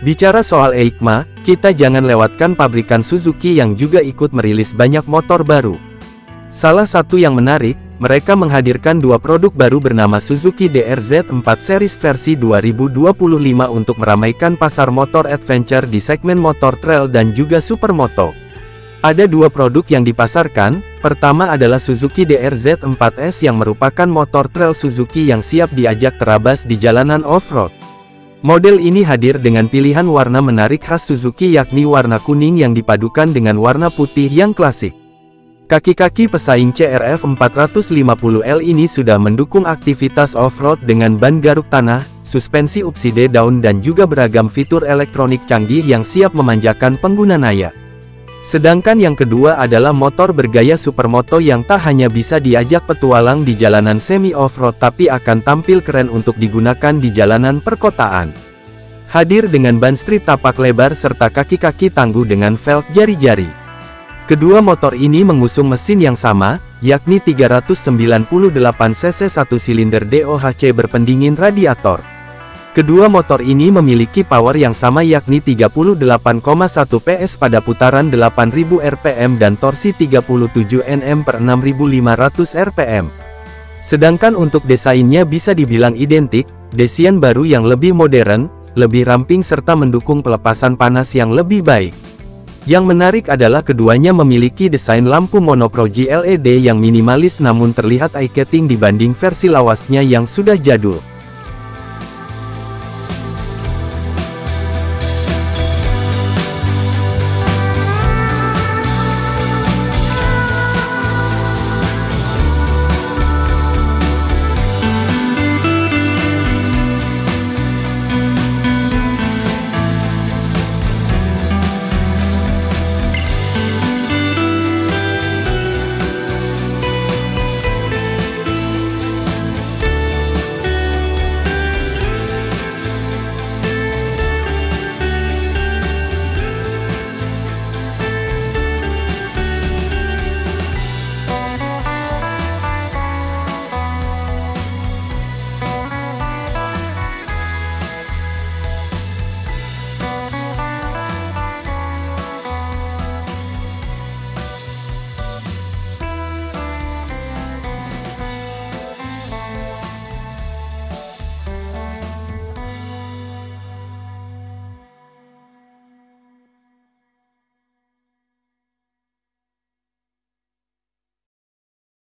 Bicara soal EICMA, kita jangan lewatkan pabrikan Suzuki yang juga ikut merilis banyak motor baru. Salah satu yang menarik, mereka menghadirkan dua produk baru bernama Suzuki DRZ4 Series versi 2025 untuk meramaikan pasar motor adventure di segmen motor trail dan juga supermoto. Ada dua produk yang dipasarkan, pertama adalah Suzuki DRZ4S yang merupakan motor trail Suzuki yang siap diajak terabas di jalanan off-road. Model ini hadir dengan pilihan warna menarik khas Suzuki yakni warna kuning yang dipadukan dengan warna putih yang klasik. Kaki-kaki pesaing CRF 450L ini sudah mendukung aktivitas off-road dengan ban garuk tanah, suspensi upside down dan juga beragam fitur elektronik canggih yang siap memanjakan pengguna naya. Sedangkan yang kedua adalah motor bergaya supermoto yang tak hanya bisa diajak petualang di jalanan semi off-road tapi akan tampil keren untuk digunakan di jalanan perkotaan. Hadir dengan ban street tapak lebar serta kaki-kaki tangguh dengan velg jari-jari. Kedua motor ini mengusung mesin yang sama, yakni 398 cc 1 silinder DOHC berpendingin radiator. Kedua motor ini memiliki power yang sama yakni 38,1 PS pada putaran 8000 rpm dan torsi 37 Nm per 6500 rpm. Sedangkan untuk desainnya bisa dibilang identik, desain baru yang lebih modern, lebih ramping serta mendukung pelepasan panas yang lebih baik. Yang menarik adalah keduanya memiliki desain lampu monoproji LED yang minimalis namun terlihat eye-catching dibanding versi lawasnya yang sudah jadul.